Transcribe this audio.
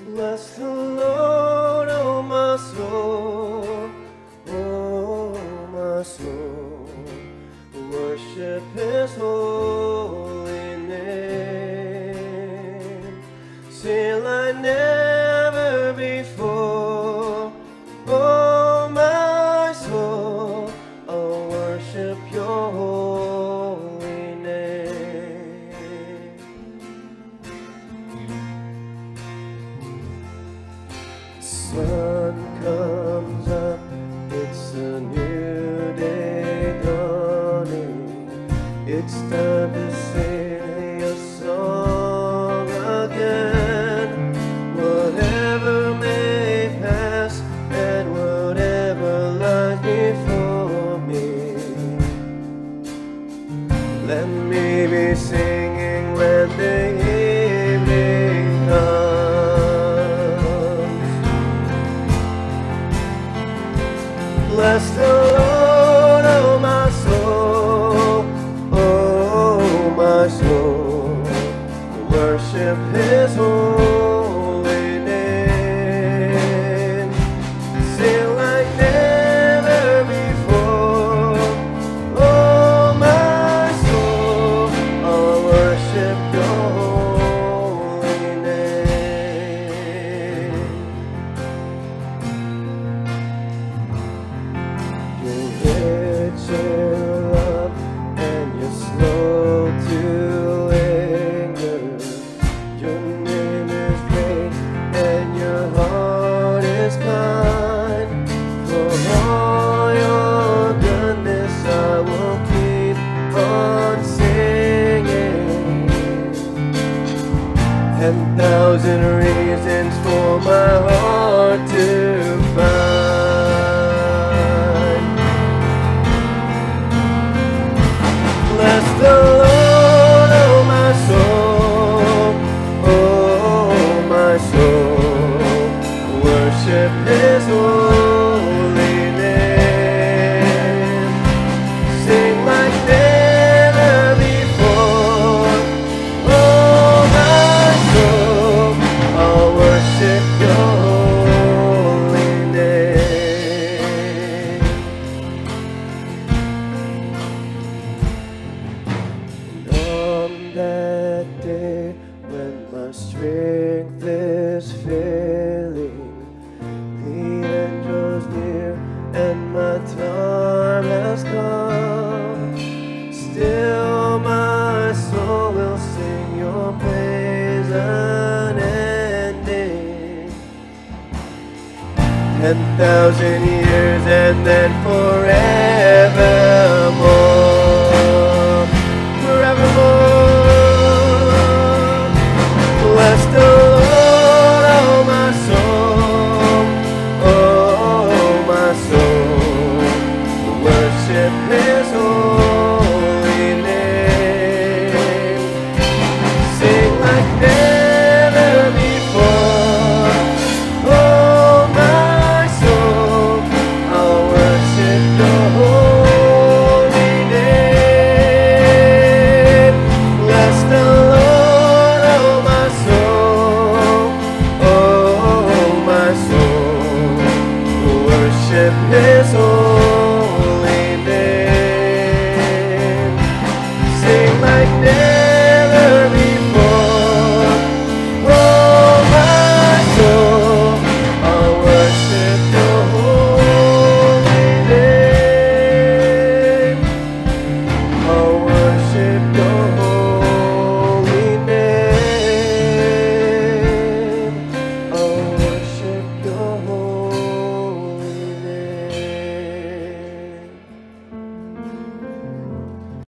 Bless the Lord, oh my soul, oh my soul. Worship His holy name. Sing like never before, oh my soul. I'll worship Your holy name. Sun comes up, it's a new day dawning. It's time to sing a song again. Whatever may pass and whatever lies before me, let me be singing when the evening comes. Bless the Lord, oh my soul, oh my soul. Worship His holy name. Sing like never before, oh my soul. I'll worship Your holy name. You're rich in love and you're slow to anger. Your name is great and your heart is kind. For all Your goodness I will keep on singing. 10,000 reasons for my heart to find. Bless the Lord, oh my soul, oh my soul. Worship His holy name. Sing like never before, oh my soul. I'll worship Your holy name. On that day when my strength is failing, the angel's near and my time has come. Still my soul will sing Your praise unending. 10,000 years and then forevermore.